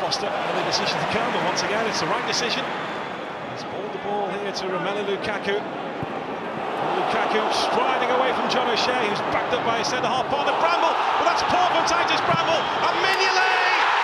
cost her the decision to come, and once again it's the right decision. He's balled the ball here to Romelu Lukaku. Lukaku striding away from John O'Shea, who's backed up by his centre-half partner Bramble, but that's poor from Titus Bramble, and Mignolet!